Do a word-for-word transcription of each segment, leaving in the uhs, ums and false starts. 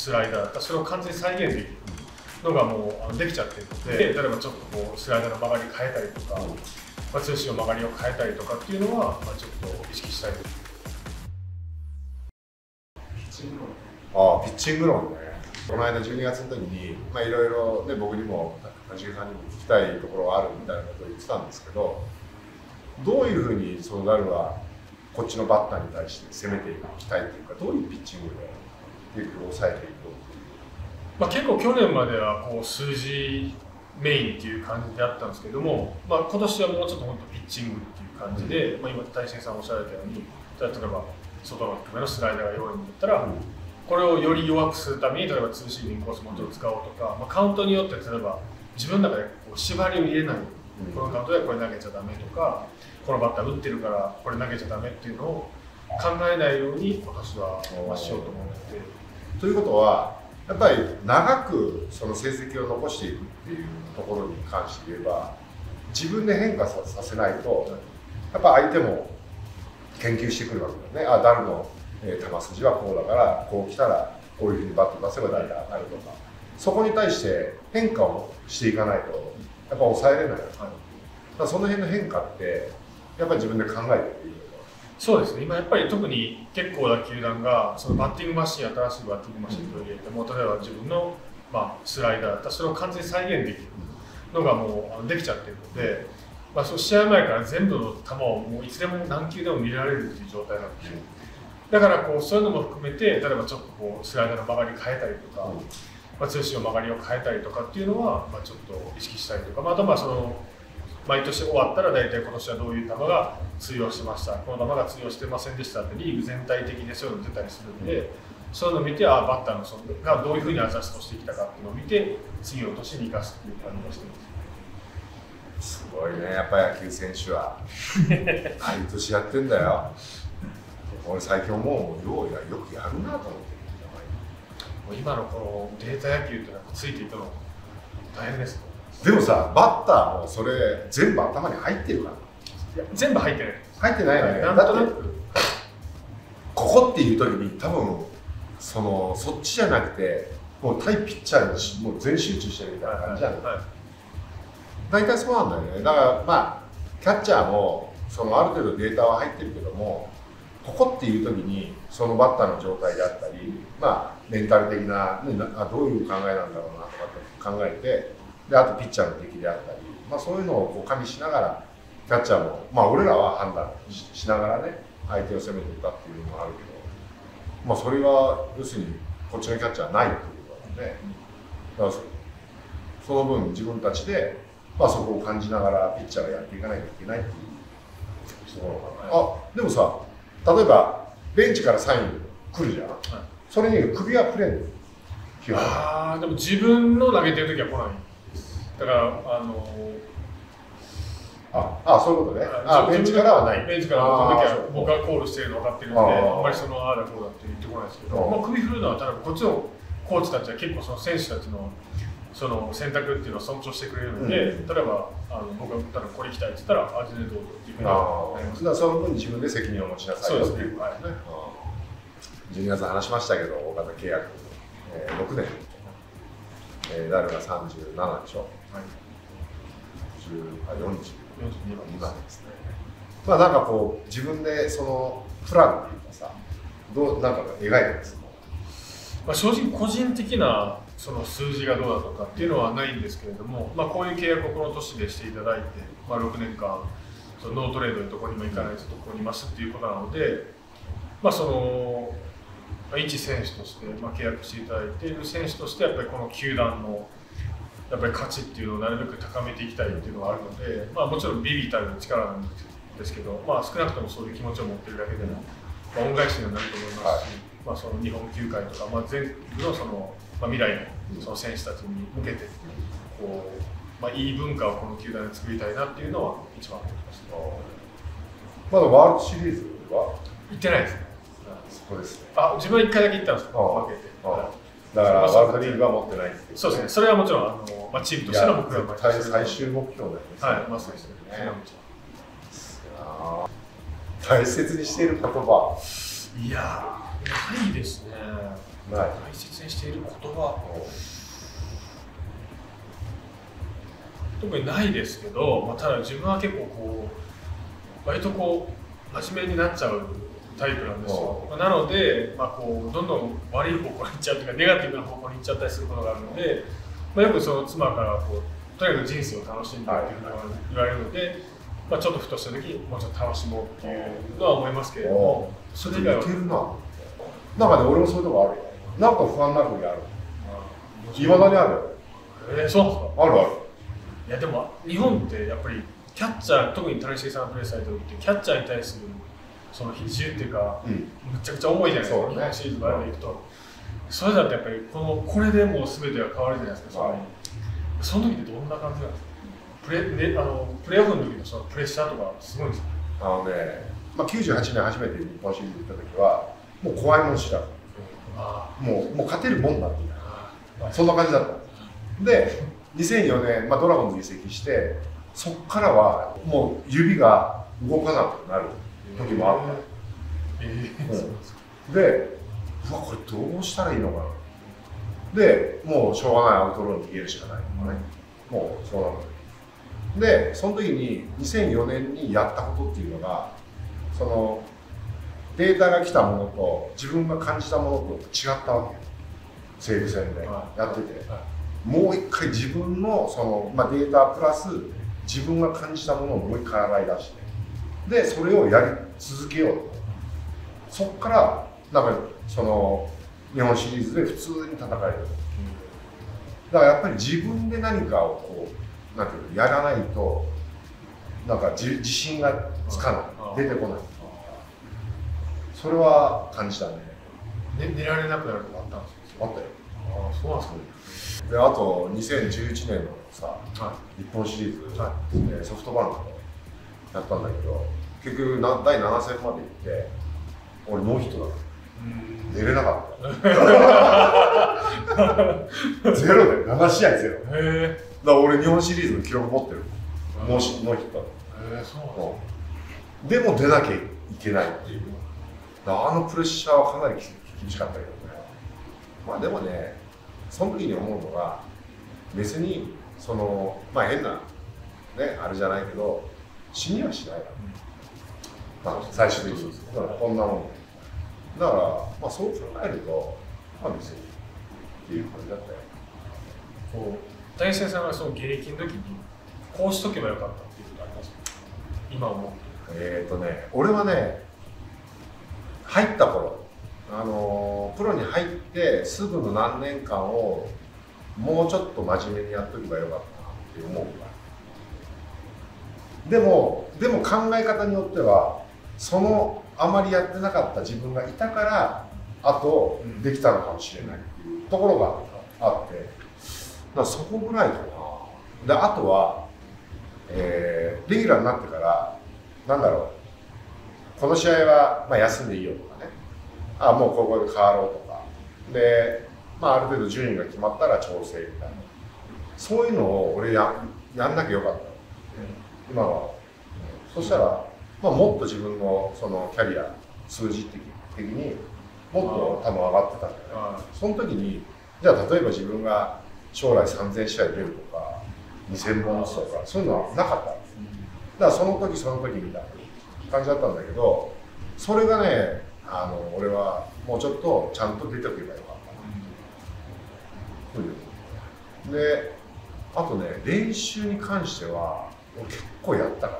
スライダーだったらそれを完全に再現できるのがもうあのできちゃってるので、例えばちょっとこうスライダーの曲がり変えたりとか、まあ、ツーシームの曲がりを変えたりとかっていうのは、まあ、ちょっと意識したいです。 ああ、ピッチング論ね。この間じゅうにがつの時に、まあ、いろいろ、ね、僕にも谷繁さんにも聞きたいところがあるみたいなことを言ってたんですけど、どういうふうにそのダルはこっちのバッターに対して攻めていきたいというか、どういうピッチングで結局抑えていこうっていう。 まあ、結構去年まではこう数字メインっていう感じであったんですけども、まあ、今年はもうちょっと本当ピッチングっていう感じで、うん、まあ、今大成さんおっしゃられたように、例えば外の低めのスライダーが弱いんだったら、うん、これをより弱くするために、例えばツーシームインコースもちろん使おうとか、まあ、カウントによって例えば自分の中でこう縛りを入れない、うん、このカウントでこれ投げちゃダメとか、このバッター打ってるからこれ投げちゃダメっていうのを考えないように今年はまあしようと思ってて。 ということはやっぱり長くその成績を残していくっていうところに関して言えば、自分で変化させないとやっぱ相手も研究してくるわけだよね。あ、ダルの球筋はこうだからこう来たらこういうふうにバット出せば大体当たるとか、そこに対して変化をしていかないとやっぱ抑えれない。はい、だからその辺の変化ってやっぱり自分で考えていい。 そうですね、今やっぱり特に結構な球団がそのバッティングマシン、新しいバッティングマシンと入れて、もう例えば自分の、まあ、スライダーだったらそれを完全に再現できるのがもうできちゃってるので、まあ、その試合前から全部の球をもういつでも何球でも見られるという状態なので、だからこうそういうのも含めて、例えばちょっとこうスライダーの曲がり変えたりとか、まあ、ツーシームの曲がりを変えたりとかっていうのは、まあ、ちょっと意識したりとか、まあ、あとまあその毎年終わったら大体今年はどういう球が通用しました、この球が通用してませんでしたってリーグ全体的にそういうの出たりするんで、そういうのを見て、あバッターのそのがどういうふうにアジャストしてきたかっていうのを見て、次の年に生かすっていう感じがしてます。 すごいね、やっぱり野球選手は毎年やってんだよ。俺最近思う、ようやよくやるなと思って。 今のこのデータ野球ってなんかついていくの大変ですね。 でもさ、バッターもそれ全部頭に入ってるから。 いや全部入ってない。 入ってないよね。 なんとなくここっていう時に多分そのそっちじゃなくて、もう対ピッチャーにもう全集中してるみたいな感じじゃん。大体そうなんだよね。だからまあキャッチャーもそのある程度データは入ってるけども、ここっていう時にそのバッターの状態であったり、まあメンタル的な、ね、あどういう考えなんだろうなとかって考えて。であとピッチャーの出来であったり、まあ、そういうのをこう加味しながらキャッチャーも、まあ、俺らは判断 し, しながらね相手を攻めていったっていうのもあるけど、まあ、それは要するにこっちのキャッチャーはないっていうことなので、だから そ, その分自分たちで、まあ、そこを感じながらピッチャーがやっていかないといけないっていうところかな。あでもさ、例えばベンチからサイン来るじゃん、はい、それに首はくれんの。 ああでも自分の投げてる時は来ない。だからあのああそういうことね。あベンチからはない。 ベンチからの時は僕がコールしてるの分かってるので、あんまりそのああだこうだって言ってこないですけど、まあ、首振るのはただこっちのコーチたちは結構その選手たちのその選択っていうのを尊重してくれるので、うん、例えばあの僕が打ったらこれ行きたいって言ったらあ全然どうぞっていうふうになります。 だからその分自分で責任を持ちなさいよっていうことですね。じゅうにがつ話しましたけど、大型契約、えー、ろくねん、えー、ダルがさんじゅうななでしょ。はい、よんじゅうにばんですね。まあなんかこう自分でそのプランっていうかさ、どうなんか描いてますか。 まあ正直個人的なその数字がどうだとかっていうのはないんですけれども、まあこういう契約をこの年でしていただいて、まあろくねんかんそのノートレードにどこにも行かないとここにいますっていうことなので、まあその一選手としてまあ契約していただいている選手としてやっぱりこの球団のやっぱり価値っていうのをなるべく高めていきたいっていうのがあるので、まあ、もちろんビビたる力なんですけど、まあ、少なくともそういう気持ちを持っているだけでも、まあ、恩返しにはなると思いますし、はい、まあ、その日本球界とか、まあ、全部の、その、まあ、未来のその選手たちに向けてこう、まあ、いい文化をこの球団で作りたいなっていうのは一番思いました。 まだワールドシリーズは行ってないですね。 そこですね。 あ、自分はいっかいだけ行ったんですよ、負けて。 だからワールドリーグは持ってないっていう、ね、 そうですね。それはもちろんあの、まあ、チームとしての目標は最終目標だよね。 はい、まあそうですね。 大切にしている言葉。 いや、ないですね。 大切にしている言葉、特にないですけど、まあ、ただ自分は結構こう割とこう真面目になっちゃうタイプなんですよ。なので、まあ、こうどんどん悪い方向に行っちゃうというかネガティブな方向に行っちゃったりすることがあるので、まあ、よくその妻からこうとにかく人生を楽しんでっていうふうに言われるので、まあ、ちょっとふとした時にもうちょっと楽しもうっていうのは思いますけれども、 それ以外は。いけるな。なんかね、俺もそういうとこあるよ。なんか不安な時ある。いまだにあるよ。 えー、そうなんですか。 あるある。 いやでも日本ってやっぱりキャッチャー、特に谷繁さんがプレーされた時ってキャッチャーに対するその比重っていうか、うん、むちゃくちゃ重いじゃないですか、日本シリーズまでいくと。それだとやっぱりこのこれでもう全てが変わるじゃないですか。はい、その時ってどんな感じなんですか。プレ, ね、あのプレーオフの時のそのプレッシャーとかすごいんですか。 あのね、まあ、きゅうじゅうはちねん初めて日本シリーズ行った時はもう怖いもん知らず、うん、もうもう勝てるもんだみたいな、そんな感じだった。でにせんよねん、まあ、ドラゴンズに移籍してそこからはもう指が動かなくなる時もあった。えーえーうん、でうわこれどうしたらいいのかな。でもうしょうがないアウトローに逃げるしかないとかね、うん、もうそうなので、その時ににせんよねんにやったことっていうのがそのデータが来たものと自分が感じたものと違ったわけよ。西武戦でやってて、はい、もう一回自分のその、まあ、データプラス自分が感じたものをもう一回洗い出してでそれをやり続けようと。そこからなんかその日本シリーズで普通に戦える。だからやっぱり自分で何かをこうなんていうのやらないとなんか自信がつかない、出てこない。それは感じたね。 ね、寝られなくなるとかあったんですか。 あったよ。 ああ、そうなんですか。 で、あとにせんじゅういちねんのさ、はい、日本シリーズ、はい、ソフトバンクでやったんだけど、結局なだいなな戦まで行って、俺ノーヒットだった。寝れなかった。ゼロでなな試合ゼロ。へえ。だから俺日本シリーズの記録持ってる。ノーヒットだった。 へえ、そうなんです。でも出なきゃいけないっていう。あのプレッシャーはかなり厳しかったけどね。まあでもね、その時に思うのが別にそのまあ変なねあれじゃないけど死にはしないから、まあ、最終的にだからこんなもんだからまあそう考えるとまあ別にっていう感じだったよ。 こう大勢さんがその現役の時にこうしとけばよかったっていうことありますか。今思う。 えっとね、俺はね入った頃、あのー、プロに入ってすぐの何年間をもうちょっと真面目にやっとけばよかったなって思うから。でもでも考え方によってはそのあまりやってなかった自分がいたからあとできたのかもしれないっていうところがあって、だからそこぐらいかな。であとは、えー、レギュラーになってからなんだろう、この試合はまあ休んでいいよとかね、あもうここで変わろうとかで、まあ、ある程度順位が決まったら調整みたいな、そういうのを俺 や, やんなきゃよかった、うん、今は。そしたら、まあ、もっと自分のそのキャリア数字的にもっと多分上がってたんじゃない。その時にじゃあ例えば自分が将来さんぜん試合出るとかにせんぼん打つとかそういうのはなかったんです。だからその時その時みたいな感じだったんだけど、それがね、あの俺はもうちょっとちゃんと出ておけばよかったな、うん、であとね練習に関しては俺結構やったから、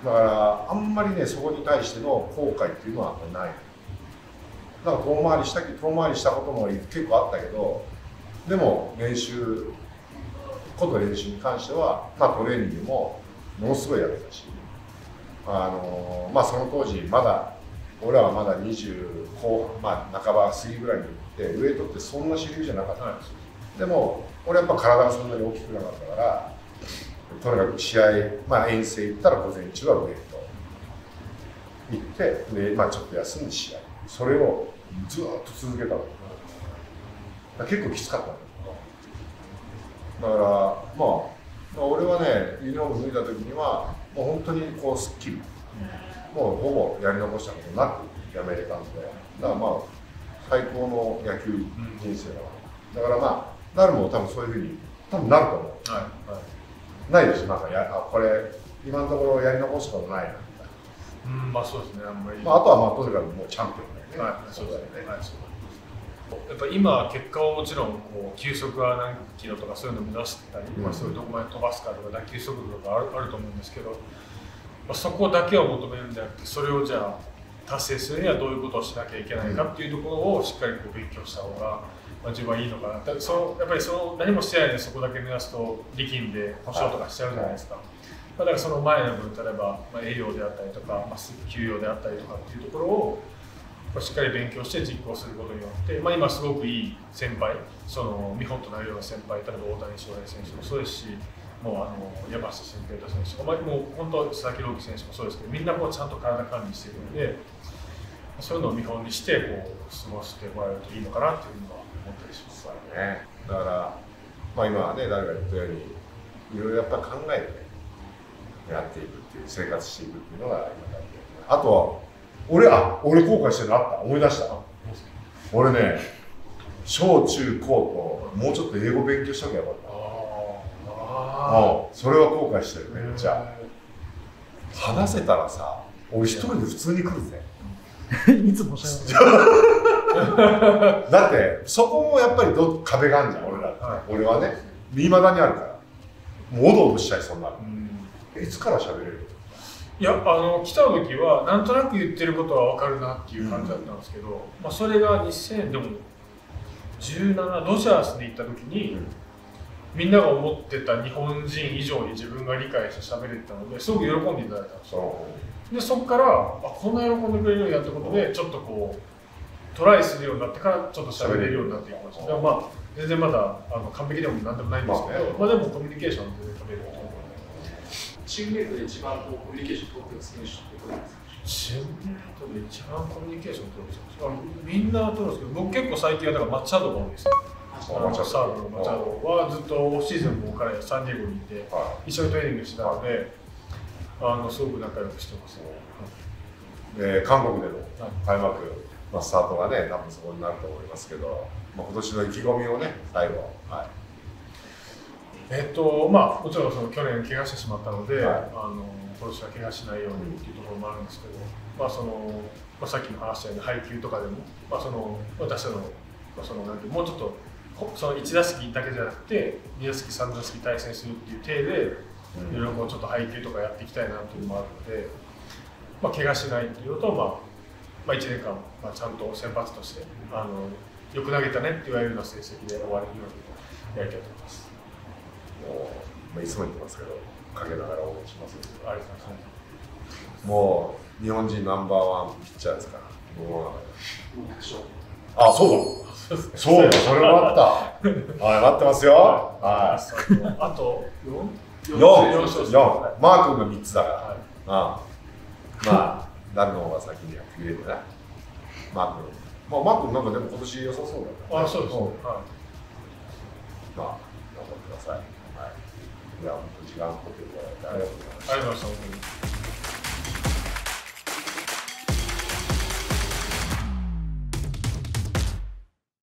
だからあんまりねそこに対しての後悔っていうのはない。だから遠回りした遠回りしたことも結構あったけど、でも練習こと練習に関しては、まあ、トレーニングもものすごいやってたし、あのまあその当時まだ俺らはまだにじゅう後半、まあ、半ば過ぎぐらいに行ってウエイトってそんな主流じゃなかったんですよ。でも俺やっぱ体がそんなに大きくなかったから、とにかく試合、まあ、遠征行ったら午前中はウエイト行ってで、まあ、ちょっと休んで試合、それをずっと続けたの。結構きつかったんだけど、だからまあ俺はねユニフォーム脱いだ時にはもう本当にこうスッキリ、もうほぼやり残したことなくやめれたんで、だからまあ最高の野球人生だわ、うん、だからまあ誰も多分そういうふうに多分なると思う、はいはい、ないでしょ、なんかやあこれ今のところやり残すことないなみたいな、 うん、まあそうですね、あんまり、 まあ、あとはまあとにかくもうチャンピオンだよね、 はい、そうだよね、はい、そうやっぱ今結果をもちろんこう球速は何キロとかそういうのを目指してたり、うん、まあ、そういうどこまで飛ばすかとか打球速度とかある、あると思うんですけど、まあ、そこだけを求めるんじゃなくて、それをじゃあ達成するにはどういうことをしなきゃいけないかっていうところをしっかりこう勉強した方が、まあ、自分はいいのかな。だそのやっぱりその何もしてないでそこだけ目指すと力んで故障とかしちゃうじゃないですか。まあ、だからその前の分、例えば、まあ、栄養であったりとか、まあ、休養であったりとかっていうところをしっかり勉強して実行することによって、まあ、今すごくいい先輩、その見本となるような先輩、例えば大谷翔平選手もそうですし、もうあの山下新平太選手とか、まあ、もう本当佐々木朗希選手もそうですけど、みんなこうちゃんと体管理しているので、そういうのを見本にしてこう過ごしてもらえるといいのかなというのは思ったりします。 だね。だから、まあ、今はね、誰が言ったように、いろいろやっぱ考えて、ね、やっていくっていう、生活していくっていうのが今大事。あとは、俺、あ、俺後悔してるのあった、思い出した。俺ね、小中高ともうちょっと英語勉強しときゃよかった。ああ、それは後悔してるめっちゃ。話せたらさ、俺一人で普通に来るぜ。 いつもおっしゃいます。 だってそこもやっぱりど壁があるじゃん、俺ら、はい、俺はね、いまだにあるから、もうおどおどしちゃいそうになる。うん、いつから喋れる？ いや、あの来た時はなんとなく言ってることは分かるなっていう感じだったんですけど、うん、まあそれがにせんじゅうななドジャースに行った時に、うん、みんなが思ってた日本人以上に自分が理解して喋れてたのですごく喜んでいただいたんですよ。でそこからあこんな喜んでくれるようになったことでちょっとこうトライするようになってからちょっと喋れるようになっていきました。でもまあ全然まだあの完璧でもなんでもないんですけど、まあね、まあでもコミュニケーションで食べると思うので。 チームメイトで一番こうコミュニケーション取ってる選手ってどうですか？ チームメイトで一番コミュニケーション取る選手、あみんな取るんですけど、僕結構最近はだからマッチャドが多いですね。サードのマチャドはずっとオフシーズンも彼サンディエゴにいて一緒にトレーニングしてたので、あのすごく仲良くしてますね。 で韓国での開幕、まあ、スタートがね多分そこになると思いますけど、まあ、今年の意気込みをね最後、はい、 えっとまあもちろんその去年怪我してしまったので、はい、あの今年は怪我しないようにっていうところもあるんですけど、まあそのまあ、さっきも話したように配球とかでも、まあ、その私の、まあ、そのなんてもうちょっとそのいち打席だけじゃなくてに打席さん打席対戦するっていう体でいろいろもうちょっと配球とかやっていきたいなというのもあるので、まあ、怪我しないっていうのと、まあまあ、いちねんかん、まあ、ちゃんと先発としてあのよく投げたねって言われるような成績で終われるようにやりたいと思います。 もう、まあ、いつも言ってますけどかけながら応援します。 ありがとうございます。 もう日本人ナンバーワンピッチャーですから。あ、そうだ。そうだ、それもあった。はい、待ってますよ。はい。 あとよん、 よん、よん、マー君がみっつだから。はい、ああ、まあ、誰の方が先にやってくれるかな。マー君。まあ、マー君なんかでも今年良さそうだよね。 あ、そうです。はい。 まあ、頑張ってください。はい。いや、本当時間を取っていただいてありがとうございました。 ありがとうございました。